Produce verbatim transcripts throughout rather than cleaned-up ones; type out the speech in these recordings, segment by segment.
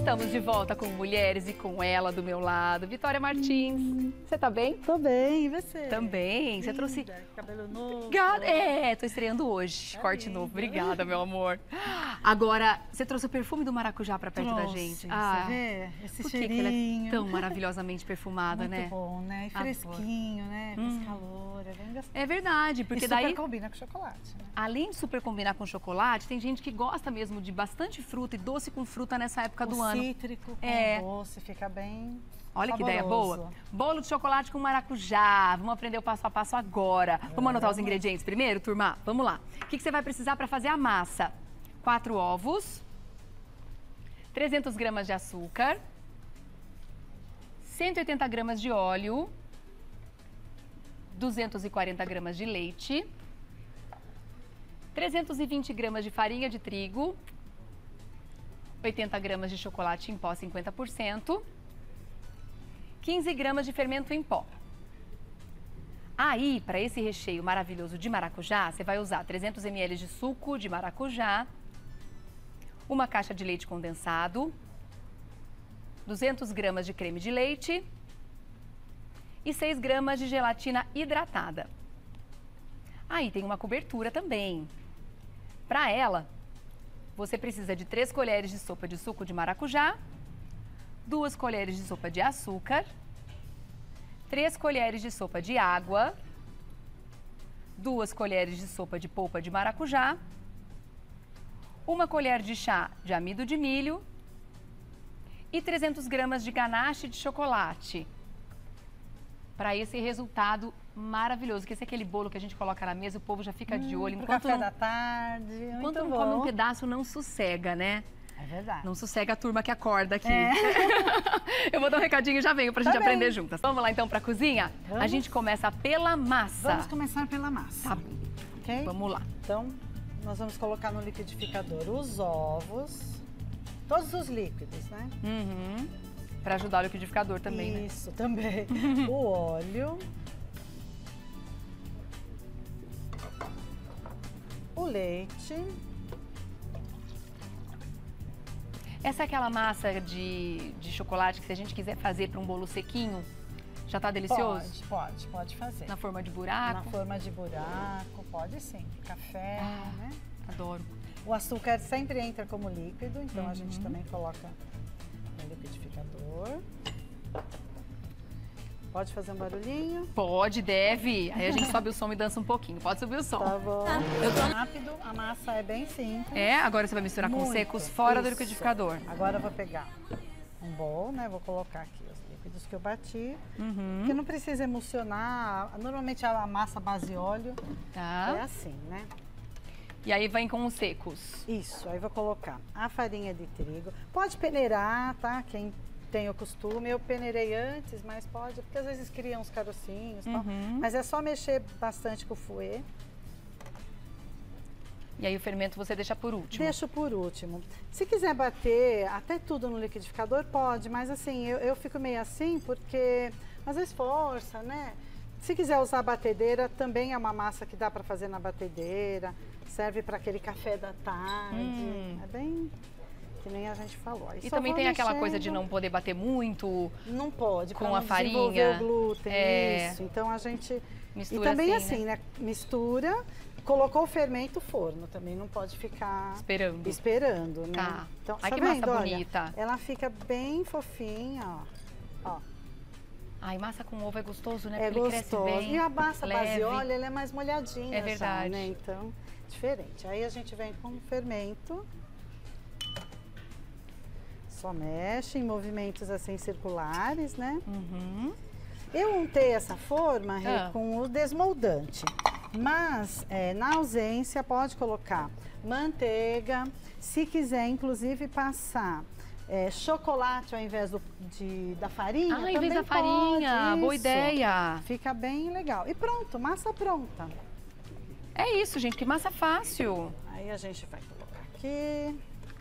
Estamos de volta com Mulheres e com ela do meu lado, Vitória Martins. Você tá bem? Tô bem, e você? Também. Você Linda, trouxe... cabelo novo. Ga- É, tô estreando hoje. Tá Corte linda. novo. Obrigada, meu amor. Agora, você trouxe o perfume do maracujá pra perto Trouxe, da gente. Você vê? Esse por que cheirinho. que ela é tão maravilhosamente perfumada, Muito né? bom, né? E Adoro. fresquinho, né? Com Hum. esse calor, é bem gostoso. É verdade, porque e super daí, combina com chocolate, né? além de super combinar com chocolate, tem gente que gosta mesmo de bastante fruta e doce com fruta nessa época do o ano. cítrico com É. doce, fica bem Olha que ideia saboroso. boa. Bolo de chocolate com maracujá. Vamos aprender o passo a passo agora. Vamos anotar os ingredientes primeiro, turma? Vamos lá. O que que você vai precisar para fazer a massa? Quatro ovos, trezentas gramas de açúcar, cento e oitenta gramas de óleo, duzentas e quarenta gramas de leite, trezentas e vinte gramas de farinha de trigo, oitenta gramas de chocolate em pó cinquenta por cento, quinze gramas de fermento em pó. Aí, para esse recheio maravilhoso de maracujá, você vai usar trezentos mililitros de suco de maracujá, uma caixa de leite condensado, duzentas gramas de creme de leite e seis gramas de gelatina hidratada. Aí tem uma cobertura também. Para ela, você precisa de três colheres de sopa de suco de maracujá, duas colheres de sopa de açúcar, três colheres de sopa de água, duas colheres de sopa de polpa de maracujá, uma colher de chá de amido de milho e trezentas gramas de ganache de chocolate. Para esse resultado maravilhoso, que esse é aquele bolo que a gente coloca na mesa, o povo já fica de olho. Hum, pro Enquanto café não, da tarde, enquanto muito não bom. come um pedaço, não sossega, né? É verdade. Não sossega a turma que acorda aqui. É. Eu vou dar um recadinho e já venho pra gente Tá bem. aprender juntas. Vamos lá então pra cozinha? A Vamos. gente começa pela massa. Vamos começar pela massa. Tá bom. Ok? Vamos lá. Então, nós vamos colocar no liquidificador os ovos, todos os líquidos, né? Uhum. Pra ajudar o liquidificador também, né? Isso, também. O óleo. O leite. Essa é aquela massa de, de chocolate que se a gente quiser fazer para um bolo sequinho, já tá delicioso? Pode, pode, pode fazer. Na forma de buraco? Na forma de buraco, pode sim. Café, Ah. né? Adoro. O açúcar sempre entra como líquido, então a gente Uhum. também coloca no liquidificador. Pode fazer um barulhinho? Pode, deve. Aí a gente sobe o som e dança um pouquinho. Pode subir o som. Tá bom. Rápido, a massa é bem simples. É, agora você vai misturar com Muito. secos fora do Isso. liquidificador. Agora eu vou pegar um bowl, né? Vou colocar aqui os líquidos que eu bati. Uhum. Porque não precisa emulsionar. Normalmente a massa base óleo é Tá. assim, né? E aí vem com os secos. Isso, aí vou colocar a farinha de trigo. Pode peneirar, tá? Quem tem o costume, eu peneirei antes, mas pode, porque às vezes cria uns carocinhos e tal. Uhum. Mas é só mexer bastante com o fouet. E aí o fermento você deixa por último. Deixo por último. Se quiser bater até tudo no liquidificador, pode, mas assim, eu, eu fico meio assim porque às vezes força, né? Se quiser usar a batedeira, também é uma massa que dá para fazer na batedeira. Serve para aquele café da tarde. Hum. É bem que nem a gente falou. Aí E só também vou tem aquela mexendo. coisa de não poder bater muito. Não pode, com pra não a farinha. desenvolver o glúten, É. isso. Então a gente... Mistura e também assim, assim, né? né? Mistura, colocou o fermento, forno. Também não pode ficar Esperando. esperando, né? Tá. Então, Ai, tá que massa vendo? Olha, bonita. ela fica bem fofinha, ó. Ó, Ai, massa com ovo é gostoso, né? é Porque ele cresce gostoso. bem, E a massa leve. base óleo, ela é mais molhadinha É verdade. já, né? Então, diferente. Aí a gente vem com o fermento. Só mexe em movimentos assim circulares, né? Uhum. Eu untei essa forma Rê, Ah. com o desmoldante, mas é, na ausência pode colocar manteiga, se quiser inclusive passar é, chocolate ao invés do, de, da farinha. Ah, em vez também da farinha, pode, boa isso. ideia. Fica bem legal. E pronto, massa pronta. É isso, gente, que massa fácil. Aí a gente vai colocar aqui.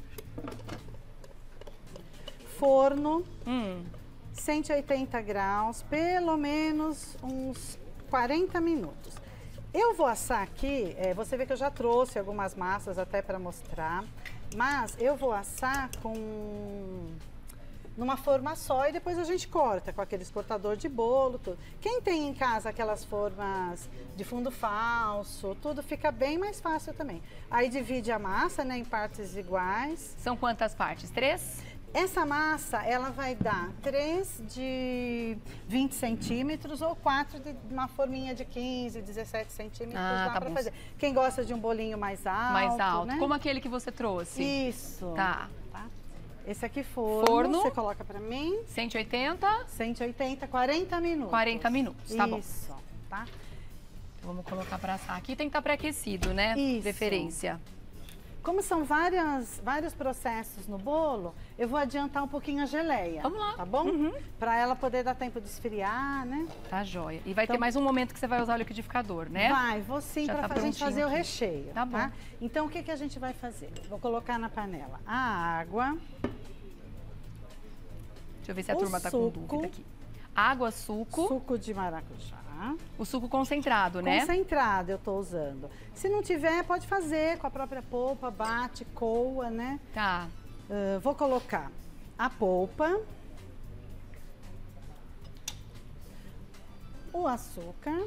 Forno. Hum. cento e oitenta graus, pelo menos uns quarenta minutos. Eu vou assar aqui, é, você vê que eu já trouxe algumas massas até para mostrar, mas eu vou assar com numa forma só e depois a gente corta com aqueles cortador de bolo, tudo. Quem tem em casa aquelas formas de fundo falso, tudo fica bem mais fácil também. Aí divide a massa, né, em partes iguais. São quantas partes? Três? Essa massa, ela vai dar três de vinte centímetros ou quatro de uma forminha de quinze, dezessete centímetros Ah, lá tá pra bom. fazer. Quem gosta de um bolinho mais alto, Mais alto, né? como aquele que você trouxe. Isso. Tá. Tá. Esse aqui forno, Forno. você coloca pra mim. cento e oitenta, cento e oitenta, quarenta minutos. quarenta minutos, tá bom. Isso, tá? Vamos colocar pra assar. Aqui tem que estar pré-aquecido, né? Isso. Preferência. Como são várias, vários processos no bolo, eu vou adiantar um pouquinho a geleia. Vamos lá. Tá bom? Uhum. Pra ela poder dar tempo de esfriar, né? Tá joia. E vai Então- ter mais um momento que você vai usar o liquidificador, né? Vai, vou sim, Já para tá a gente prontinho fazer o aqui. recheio. Tá bom. Então, o que, que a gente vai fazer? Vou colocar na panela a água, Deixa eu ver se a o turma tá com suco. dúvida aqui. Água, suco, suco de maracujá. o suco concentrado, né? Concentrado eu tô usando. Se não tiver, pode fazer com a própria polpa, bate, coa, né? Tá. Ah, vou colocar a polpa, o açúcar.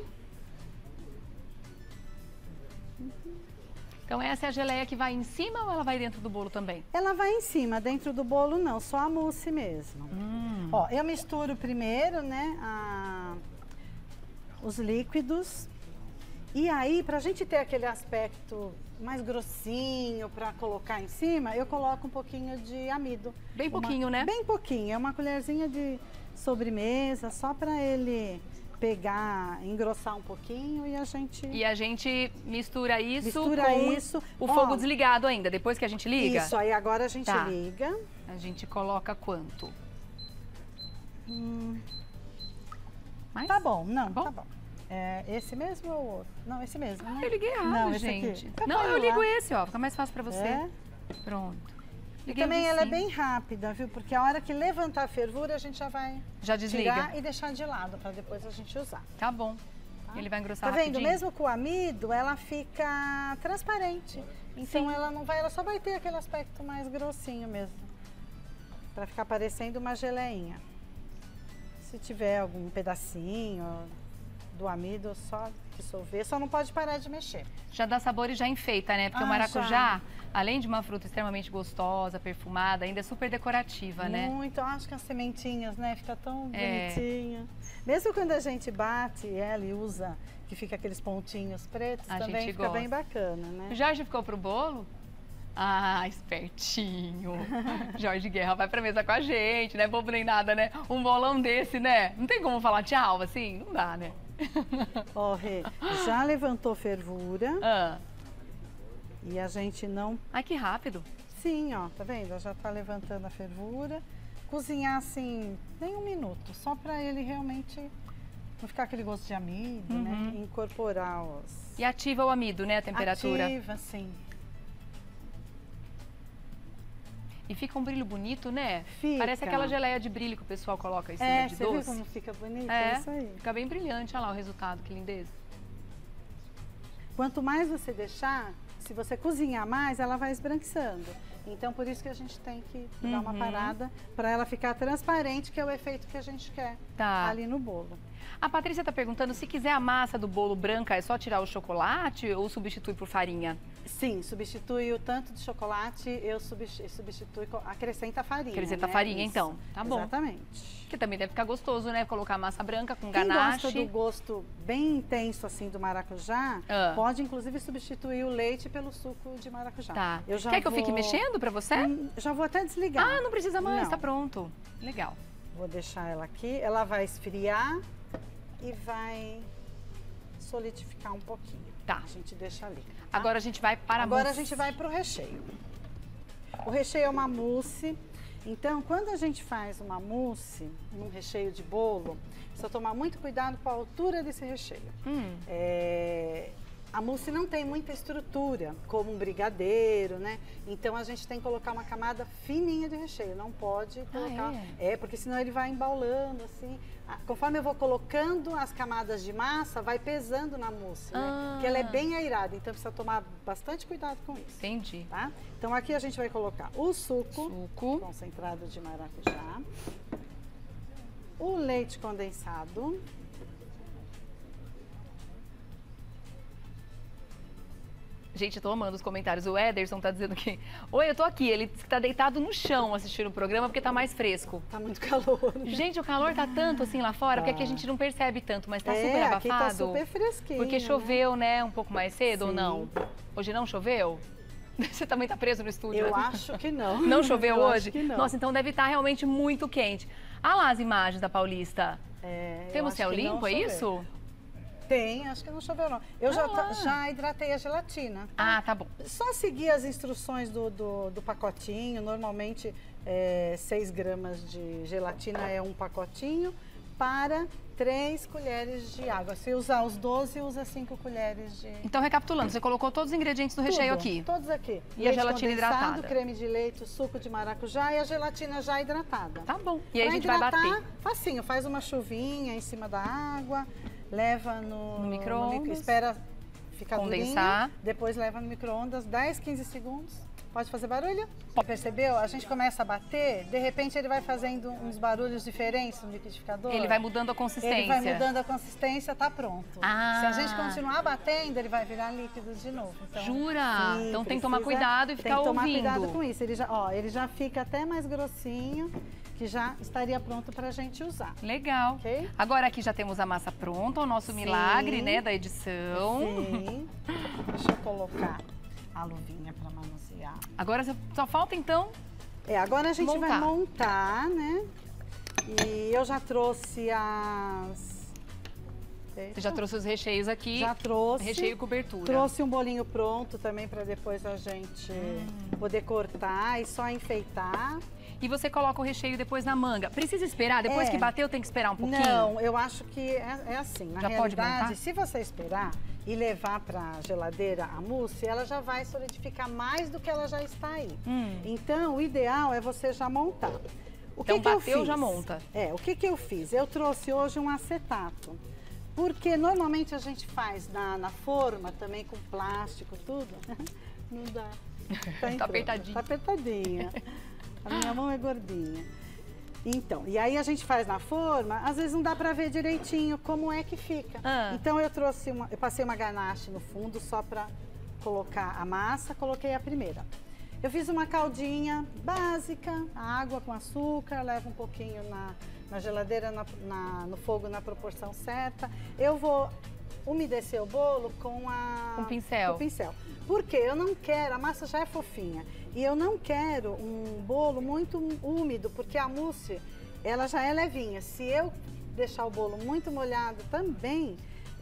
Então essa é a geleia que vai em cima ou ela vai dentro do bolo também? Ela vai em cima, dentro do bolo não, só a mousse mesmo. Hum. Ó, eu misturo primeiro, né, a- os líquidos. E aí, pra gente ter aquele aspecto mais grossinho pra colocar em cima, eu coloco um pouquinho de amido. Bem Uma- pouquinho, né? Bem pouquinho, é uma colherzinha de sobremesa, só pra ele pegar, engrossar um pouquinho e a gente... E a gente mistura isso Mistura com isso. o Ó, fogo desligado ainda, depois que a gente liga? Isso, aí agora a gente Tá. liga. A gente coloca quanto? Hum, Mais? tá bom, não, Tá bom? tá bom. É, esse mesmo ou o outro? Não, esse mesmo, né? Eu liguei errado, Não, esse gente. aqui. Não, eu Vai ligo lá. esse, ó. Fica mais fácil pra você. É. Pronto. E Liguei o também de ela é cima. bem rápida, viu? Porque a hora que levantar a fervura, a gente já vai Já desliga. tirar e deixar de lado, para depois a gente usar. Tá bom. Ele vai engrossar Tá vendo? rapidinho. Mesmo com o amido, ela fica transparente. Então Sim. ela não vai, ela só vai ter aquele aspecto mais grossinho mesmo. Para ficar parecendo uma geleinha. Se tiver algum pedacinho do amido, só dissolver. Só não pode parar de mexer. Já dá sabor e já enfeita, né? Porque Ah, o maracujá, já. além de uma fruta extremamente gostosa, perfumada, ainda é super decorativa, né? Muito, eu acho que as sementinhas, né? Fica tão É. bonitinha. Mesmo quando a gente bate ela e usa, que fica aqueles pontinhos pretos, A também gente fica gosta. bem bacana, né? O Jorge ficou pro bolo? Ah, espertinho. Jorge Guerra vai pra mesa com a gente, né? Bobo nem nada, né? Um bolão desse, né? Não tem como falar tchau, assim? Não dá, né? Ó, Rê, já levantou fervura Ah. e a gente não... Ai, que rápido. Sim, ó, tá vendo? Já tá levantando a fervura. Cozinhar assim, nem um minuto, só pra ele realmente não ficar aquele gosto de amido, Uhum. né? Incorporar os... E ativa o amido, né? A temperatura. Ativa, sim. E fica um brilho bonito, né? Fica. Parece aquela geleia de brilho que o pessoal coloca em cima É, de você viu doce. como fica bonito? É, É isso aí. fica bem brilhante. Olha lá o resultado, que lindeza. Quanto mais você deixar, se você cozinhar mais, ela vai esbranquiçando. Então, por isso que a gente tem que dar uma Uhum. parada para ela ficar transparente, que é o efeito que a gente quer Tá. ali no bolo. A Patrícia tá perguntando se quiser a massa do bolo branca, é só tirar o chocolate ou substitui por farinha? Sim, substitui o tanto de chocolate, eu substi- substitui, co- acrescenta farinha. Acrescenta né? farinha, Isso. então. Tá bom. Exatamente. Que também deve ficar gostoso, né? Colocar massa branca com Quem ganache. gosta do gosto bem intenso assim do maracujá, Ah. pode inclusive substituir o leite pelo suco de maracujá. Tá. Eu já Quer que eu fique vou- mexendo pra você? Hum, Já vou até desligar. Ah, não precisa mais, Não. tá pronto. Legal. Vou deixar ela aqui, ela vai esfriar e vai solidificar um pouquinho. Tá. A gente deixa ali. tá? Agora a gente vai para a Agora a mousse. gente vai para o recheio. O recheio é uma mousse. Então, quando a gente faz uma mousse, um recheio de bolo, precisa tomar muito cuidado com a altura desse recheio. Hum, É, a mousse não tem muita estrutura, como um brigadeiro, né? Então a gente tem que colocar uma camada fininha de recheio, não pode colocar... Ah, é? é, porque senão ele vai embaulando, assim. Conforme eu vou colocando as camadas de massa, vai pesando na mousse, né? Ah. Porque ela é bem airada, então precisa tomar bastante cuidado com isso. Entendi. Tá? Então aqui a gente vai colocar o suco, Suco. concentrado de maracujá, o leite condensado, Gente, eu tô amando os comentários. O Ederson tá dizendo que... Oi, eu tô aqui. Ele tá deitado no chão assistindo o programa porque tá mais fresco. tá muito calor. Né? Gente, o calor tá tanto assim lá fora, Tá. porque aqui a gente não percebe tanto, mas tá é, super abafado. aqui tá super fresquinho. Porque choveu, né, um pouco mais cedo ou Sim. não? Hoje não choveu? Você também tá preso no estúdio? Eu né? acho que não. Não choveu Eu hoje? Acho que não. Nossa, então deve estar realmente muito quente. Ah lá as imagens da Paulista. É, eu Temos acho céu que não limpo, é choveu. isso? Tem, acho que não choveu não. Eu Ah já, lá. ta- já hidratei a gelatina. Ah, tá bom. Só seguir as instruções do, do, do pacotinho. Normalmente, é, seis gramas de gelatina é um pacotinho para três colheres de água. Se usar os doze, usa cinco colheres de... Então, recapitulando, você colocou todos os ingredientes do recheio Tudo, aqui. Todos aqui. E a gelatina condensado, hidratada. creme de leite, suco de maracujá e a gelatina já hidratada. Tá bom. E aí Pra a gente vai hidratar, bater. facinho, faz uma chuvinha em cima da água, leva no, No micro-ondas. micro- espera ficar Condensar. durinha, depois leva no micro-ondas, dez, quinze segundos. Pode fazer barulho? Percebeu? A gente começa a bater, de repente ele vai fazendo uns barulhos diferentes no liquidificador. Ele vai mudando a consistência. Ele vai mudando a consistência, tá pronto. Ah. Se a gente continuar batendo, ele vai virar líquido de novo. Então, Jura? sim, Então tem que tomar precisa- cuidado e tem ficar que tomar ouvindo. cuidado com isso. Ele já, ó, ele já fica até mais grossinho, que já estaria pronto pra gente usar. Legal. Ok? Agora aqui já temos a massa pronta, o nosso Sim. milagre, né, da edição. Sim. Deixa eu colocar a luvinha para manusear. Agora só- só falta então... É, agora a gente Montar. vai montar, né? E eu já trouxe as... Você já trouxe os recheios aqui. Já trouxe. Recheio e cobertura. Trouxe um bolinho pronto também para depois a gente Hum. poder cortar e só enfeitar. E você coloca o recheio depois na manga. Precisa esperar? Depois É. que bateu, tem que esperar um pouquinho? Não, eu acho que é, é assim. Na Já pode realidade, montar? se você esperar e levar para a geladeira a mousse, ela já vai solidificar mais do que ela já está aí. Hum. Então, o ideal é você já montar. O Então, que que eu bateu, fiz? já monta. É, o que que eu fiz? Eu trouxe hoje um acetato. Porque normalmente a gente faz na, na forma também com plástico, tudo. Não dá. Tá, entrando. apertadinho. Tá apertadinha. A minha mão é gordinha. Então, e aí a gente faz na forma, às vezes não dá pra ver direitinho como é que fica. Ah. Então eu trouxe uma, eu passei uma ganache no fundo só pra colocar a massa, coloquei a primeira. Eu fiz uma caldinha básica, água com açúcar, leva um pouquinho na, na geladeira, na, na- no fogo na proporção certa. Eu vou umedecer o bolo com a... Com pincel. Com pincel. Porque eu não quero, a massa já é fofinha, e eu não quero um bolo muito úmido, porque a mousse, ela já é levinha. Se eu deixar o bolo muito molhado também,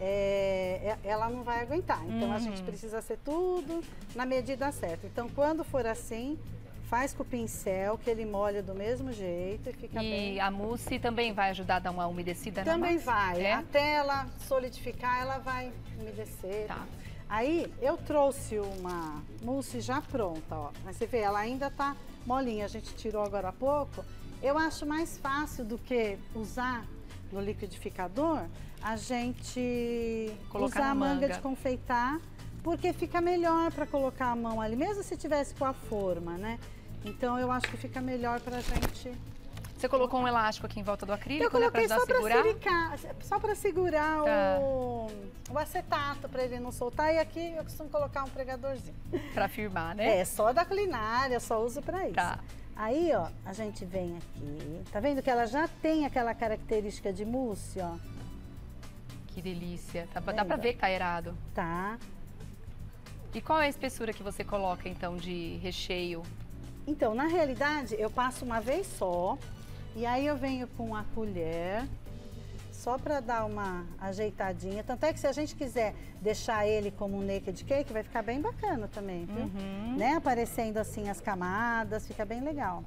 é, é- ela não vai aguentar. Então, a Uhum. gente precisa ser tudo na medida certa. Então, quando for assim, faz com o pincel, que ele molha do mesmo jeito e fica bem... E a mousse também vai ajudar a dar uma umedecida na Também massa? vai. É? Até ela solidificar, ela vai umedecer. Tá. Aí, eu trouxe uma mousse já pronta, ó. Mas você vê, ela ainda tá molinha. A gente tirou agora há pouco. Eu acho mais fácil do que usar no liquidificador, a gente Colocar usar na a manga, manga. de confeitar, porque fica melhor para colocar a mão ali, mesmo se tivesse com a forma, né? Então, eu acho que fica melhor pra gente... Você colocou um elástico aqui em volta do acrílico, Eu coloquei né, pra só ajudar a para segurar? segurar, só para segurar Tá. o, o acetato, para ele não soltar. E aqui eu costumo colocar um pregadorzinho. Pra firmar, né? É, só da culinária, só uso para isso. Tá. Aí, ó, a gente vem aqui. Tá vendo que ela já tem aquela característica de mousse, ó? Que delícia. Dá, Tá dá pra vendo? ver que tá aerado. Tá. E qual é a espessura que você coloca, então, de recheio? Então, na realidade, eu passo uma vez só. E aí eu venho com a colher, só para dar uma ajeitadinha. Tanto é que se a gente quiser deixar ele como um naked cake, vai ficar bem bacana também, viu? Uhum. Né? Aparecendo assim as camadas, fica bem legal.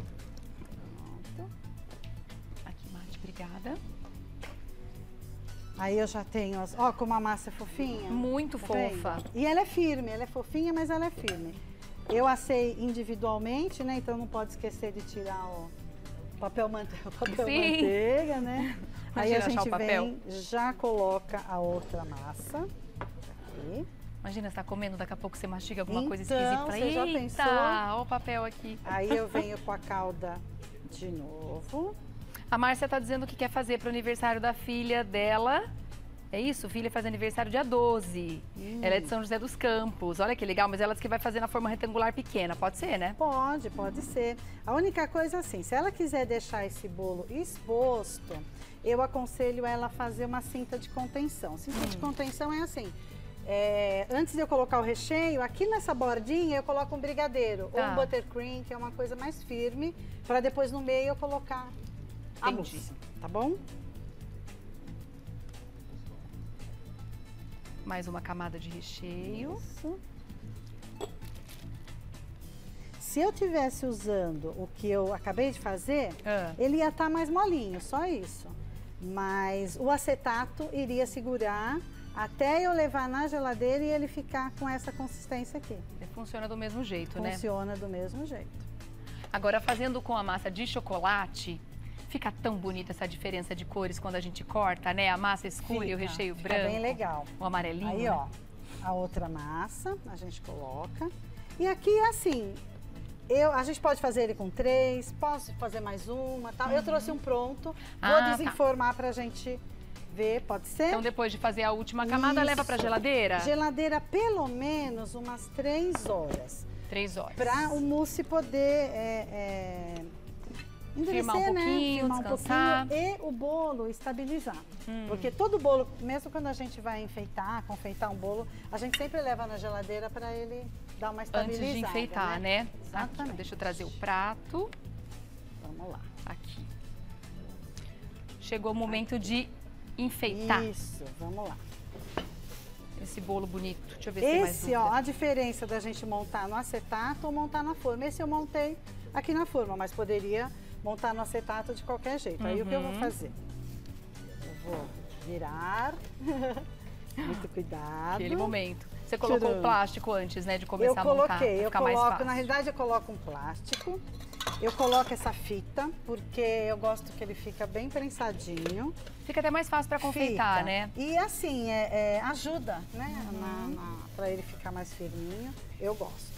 Aqui, Mate, obrigada. Aí eu já tenho as... Ó, como a massa é fofinha. Muito tá fofa. vendo? E ela é firme, ela é fofinha, mas ela é firme. Eu assei individualmente, né? Então não pode esquecer de tirar o papel, mante... o papel manteiga, né? Aí a gente vem, já coloca a outra massa. Aqui. Imagina, você tá comendo, daqui a pouco você mastiga alguma então, coisa esquisita. Você já pensou? Olha o papel aqui. Aí eu venho com a calda de novo. A Márcia tá dizendo que quer fazer pro aniversário da filha dela. É isso? Filha faz aniversário dia doze. Hum. Ela é de São José dos Campos. Olha que legal, mas ela disse que vai fazer na forma retangular pequena. Pode ser, né? Pode, pode ser. A única coisa assim, se ela quiser deixar esse bolo exposto, eu aconselho ela a fazer uma cinta de contenção. Cinta hum. de contenção é assim, é, antes de eu colocar o recheio, aqui nessa bordinha eu coloco um brigadeiro tá. ou um buttercream, que é uma coisa mais firme, para depois no meio eu colocar a Entendi. mousse, tá bom? Mais uma camada de recheio. Isso. Se eu tivesse usando o que eu acabei de fazer, ah. ele ia estar mais molinho, só isso. Mas o acetato iria segurar até eu levar na geladeira e ele ficar com essa consistência aqui. Funciona do mesmo jeito, Funciona né? Funciona do mesmo jeito. Agora, fazendo com a massa de chocolate, fica tão bonita essa diferença de cores quando a gente corta, né? A massa escura fica, e o recheio fica branco. Bem legal. O amarelinho. Aí, né? ó, a outra massa a gente coloca. E aqui, assim, eu, a gente pode fazer ele com três, posso fazer mais uma, tal. Uhum. Eu trouxe um pronto, ah, vou desenformar tá. pra gente ver, pode ser? Então, depois de fazer a última camada, Isso. leva pra geladeira? Geladeira pelo menos umas três horas. Três horas. Pra o mousse poder... É, é, firmar um pouquinho, né? Firmar descansar. Um pouquinho e o bolo estabilizar. Hum. Porque todo bolo, mesmo quando a gente vai enfeitar, confeitar um bolo, a gente sempre leva na geladeira para ele dar uma estabilizada. Antes de enfeitar, né? né? Exatamente. Aqui, deixa eu trazer o prato. Vamos lá. Aqui. Chegou o momento Aqui. de enfeitar. Isso, vamos lá. Esse bolo bonito. Deixa eu ver Esse, se tem mais dúvida. ó, a diferença da gente montar no acetato ou montar na forma. Esse eu montei aqui na forma, mas poderia montar no acetato de qualquer jeito. Uhum. Aí o que eu vou fazer? Eu vou virar. Muito cuidado. Aquele momento. Você colocou Tirando. o plástico antes, né, de começar eu coloquei, a montar. Eu coloquei, na realidade eu coloco um plástico. Eu coloco essa fita, porque eu gosto que ele fica bem prensadinho. Fica até mais fácil para confeitar, fica. né? E assim, é, é, ajuda, né, uhum. na, na, para ele ficar mais firminho. Eu gosto.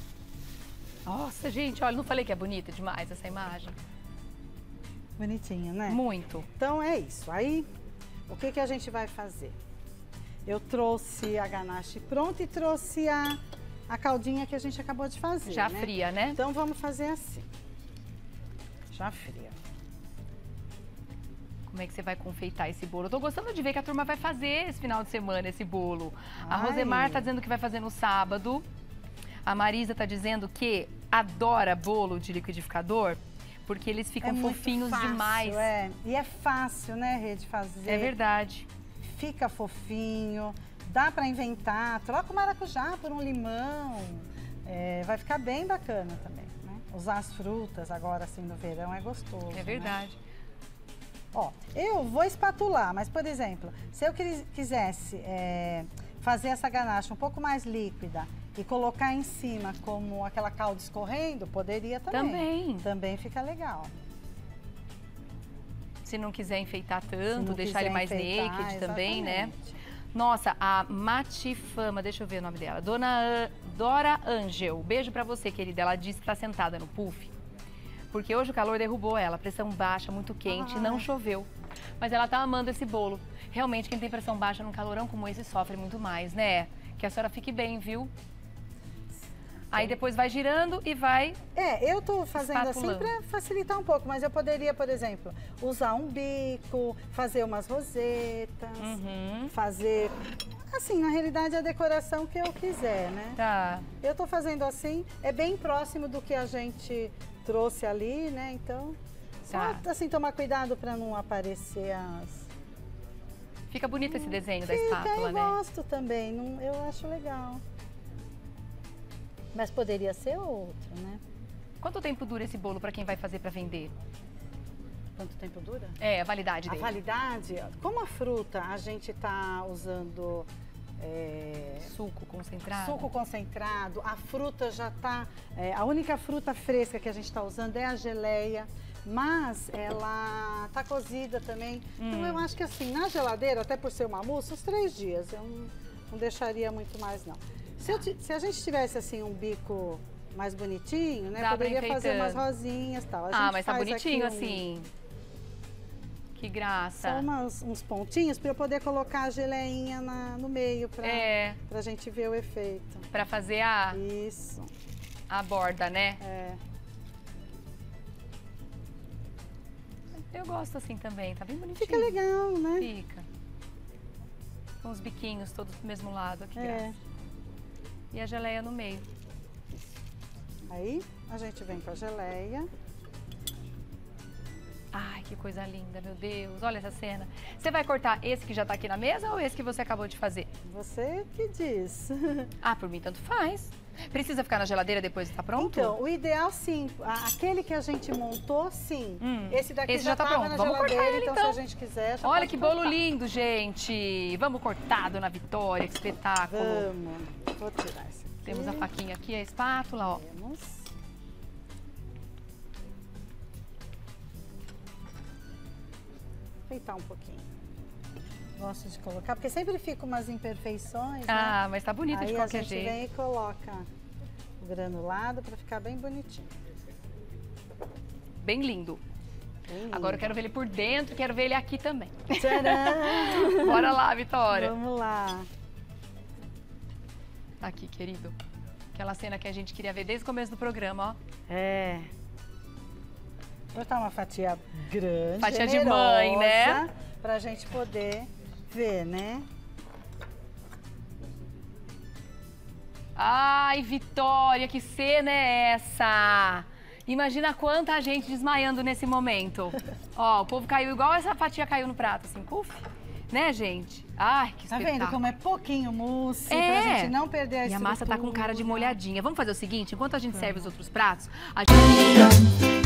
Nossa, gente, olha, não falei que é bonita demais essa imagem? Bonitinho, né? Muito. Então é isso. Aí, o que, que a gente vai fazer? Eu trouxe a ganache pronta e trouxe a, a caldinha que a gente acabou de fazer, Já né? fria, né? Então vamos fazer assim. Já fria. Como é que você vai confeitar esse bolo? Eu tô gostando de ver que a turma vai fazer esse final de semana, esse bolo. Ai. A Rosemar tá dizendo que vai fazer no sábado. A Marisa tá dizendo que adora bolo de liquidificador, porque eles ficam é fofinhos fácil, demais. É. E é fácil, né, Rê, de fazer. É verdade. Fica fofinho, dá pra inventar. Troca o maracujá por um limão. É, vai ficar bem bacana também, né? Usar as frutas agora, assim, no verão é gostoso. É verdade. Né? Ó, eu vou espatular, mas, por exemplo, se eu quisesse é, fazer essa ganache um pouco mais líquida e colocar em cima como aquela calda escorrendo, poderia também. Também. Também fica legal. Se não quiser enfeitar tanto, deixar ele mais enfeitar, naked exatamente. também, né? Nossa, a Matifama, deixa eu ver o nome dela, Dona Dora Angel, beijo pra você, querida. Ela disse que tá sentada no puff, porque hoje o calor derrubou ela, pressão baixa, muito quente, Ai. não choveu. Mas ela tá amando esse bolo. Realmente, quem tem pressão baixa num calorão como esse sofre muito mais, né? Que a senhora fique bem, viu? Aí depois vai girando e vai É, eu tô fazendo assim para facilitar um pouco, mas eu poderia, por exemplo, usar um bico, fazer umas rosetas, uhum. fazer, assim, na realidade, a decoração que eu quiser, né? Tá. Eu tô fazendo assim, é bem próximo do que a gente trouxe ali, né? Então, tá. só assim, tomar cuidado para não aparecer as... Fica bonito esse desenho Fica, da espátula, eu né? Eu gosto também, não, eu acho legal. Mas poderia ser outro, né? Quanto tempo dura esse bolo para quem vai fazer para vender? Quanto tempo dura? É, a validade A dele. validade, como a fruta a gente está usando é, Suco concentrado. suco concentrado, a fruta já está, é, a única fruta fresca que a gente está usando é a geleia, mas ela está cozida também. Hum. Então eu acho que assim, na geladeira, até por ser uma mousse, uns três dias, eu não, não deixaria muito mais não. Se, eu, se a gente tivesse assim um bico mais bonitinho, né, Dá pra poderia fazer enfeitando. umas rosinhas e tal. A Ah, gente mas tá faz bonitinho aqui um- assim. Que graça. Só umas, uns pontinhos para eu poder colocar a geleinha na, no meio para É, a gente ver o efeito. pra fazer a, Isso, a borda, né? é. Eu gosto assim também, tá bem bonitinho. Fica legal, né? Fica. Com os biquinhos todos pro mesmo lado, que É. graça. E a geleia no meio. Aí a gente vem com a geleia. Ai, que coisa linda, meu Deus. Olha essa cena. Você vai cortar esse que já tá aqui na mesa ou esse que você acabou de fazer? Você que diz. Ah, por mim tanto faz. Precisa ficar na geladeira depois de tá pronto? Então, o ideal sim, a- aquele que a gente montou, sim. Hum, Esse daqui esse já, já tá tava pronto. na Vamos cortar geladeira, ele, então, então. se a gente quiser, já Olha pode que bolo cortar. lindo, gente. Vamos cortar, dona Vitória, que espetáculo. Vamos. Vou tirar esse aqui. Temos a faquinha aqui, a espátula, ó. Temos. Enfeitar um pouquinho. Gosto de colocar, porque sempre fica umas imperfeições, Ah, né? mas tá bonito Aí de qualquer a gente jeito. vem e coloca o granulado para ficar bem bonitinho. Bem lindo. Bem Agora eu quero ver ele por dentro, quero ver ele aqui também. lindo. Tcharam! Bora lá, Vitória. Vamos lá. Tá aqui, querido. Aquela cena que a gente queria ver desde o começo do programa, ó. É. Vou botar uma fatia grande, Fatia de mãe, né? generosa, pra gente poder ver, né? Ai, Vitória, que cena é essa? Imagina quanta gente desmaiando nesse momento. Ó, o povo caiu igual essa fatia caiu no prato, assim, puf. Né, gente? Ai, que Tá espetáculo. vendo como é pouquinho mousse, É. pra gente não perder a E a massa tá com cara de estrutura. molhadinha. Vamos fazer o seguinte, enquanto a gente serve os outros pratos, a gente...